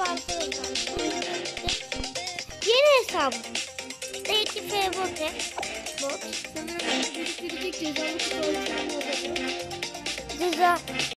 Merhaba arkadaşlar. Yeni hesabım. DTF bot. Sanırım biriktirecek cezalı kutu oluşturma odası. Ceza